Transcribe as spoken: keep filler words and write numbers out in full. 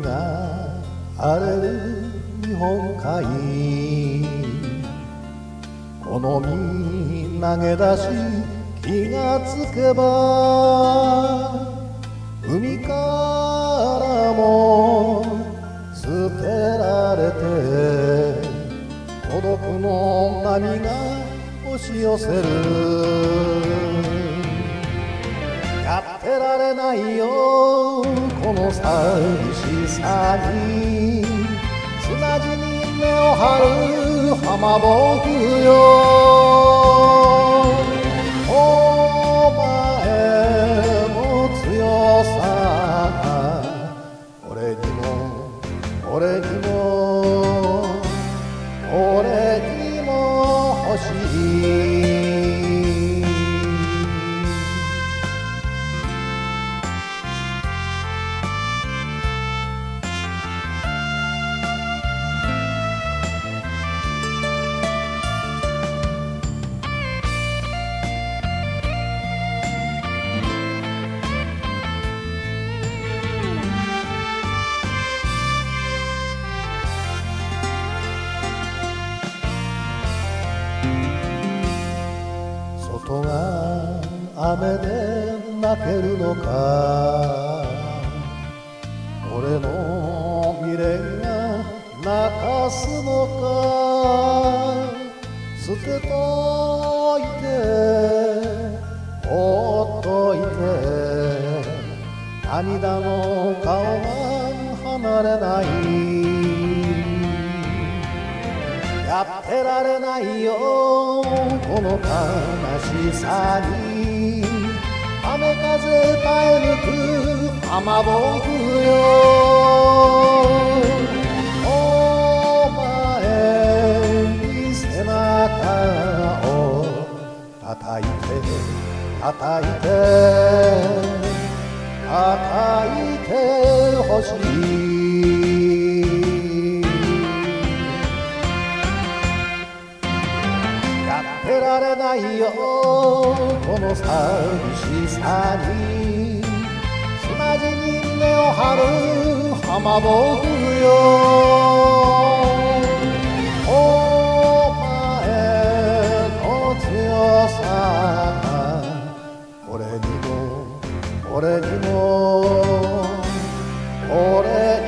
が荒れる日本海、この身投げ出し気がつけば海からも捨てられて孤独の波が押し寄せる。やってられないよこの寂しさに、砂地に根を張る浜僕よ。お前の強さが俺にも俺にも俺にも欲しい。外が雨で泣けるのか、俺の未練が泣かすのか、捨てといて放っといて涙の顔が離れない。やってられないよこの悲しさに、雨風耐え抜く浜僕よ。お前に背中を叩いて叩いて叩いてほしい。やってられないよこの寂しさに、砂地に根を張る浜僕よ。お前の強さが俺にも俺にも俺